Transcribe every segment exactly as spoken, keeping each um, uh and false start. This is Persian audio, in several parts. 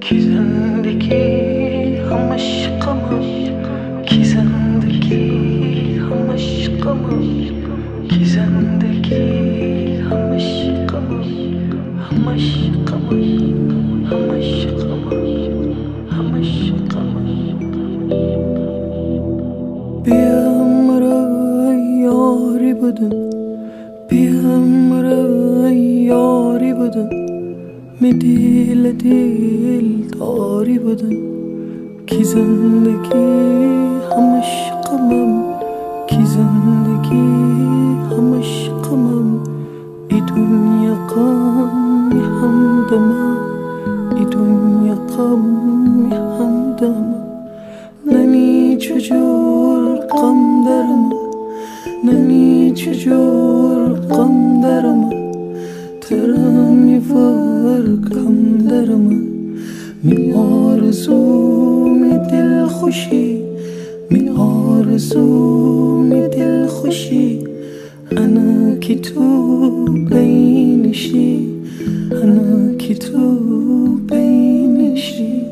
کی زندگی همش غمم، کی زندگی همش غمم، کی زندگی همش غمم، همش غمم، همش غمم، همش غمم. بیامرا یاری بدن، بیامرا یاری بدن، می دیل دیل داری بدن. کی زندگی همش غمم، کی زندگی همش غمم. ای دنیا غمی همدمم، ای دنیا غمی همدمم. نمی چجور غم درم، نمی چجور غم درم. ترمی ورکم درم، می آرزو می دل خوشی، می آرزو می دل خوشی. انا کی تو بینشی، انا کی تو بینشی.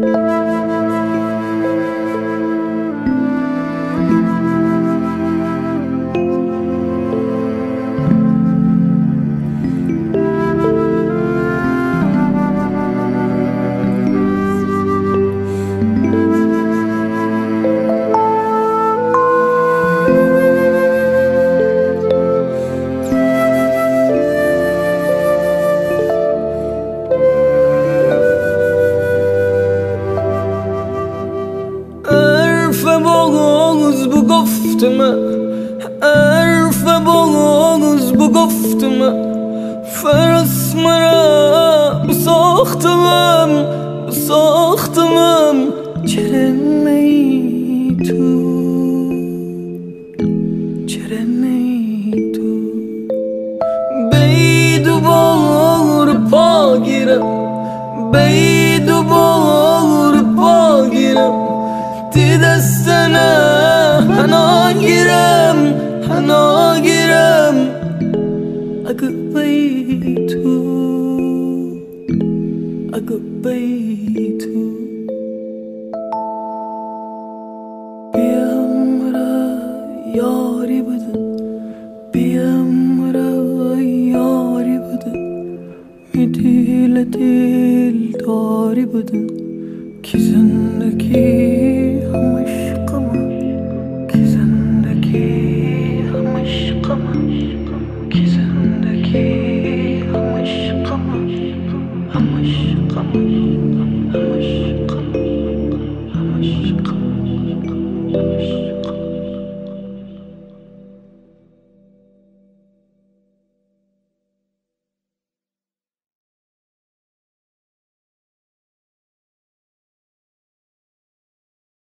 حرف باز بو گفتم، فرس مرا بساختمم بساختمم. چرا نی تو، چرا نی تو. بی دوباره پا گیرم، بی دوباره پا گیرم. دی دستنه حنا گیرم، حنا گیرم. اگه بی تو، اگه بی تو. بیام را یاری بدن، بیام را یاری بدن. می دیل دیل داری بدن.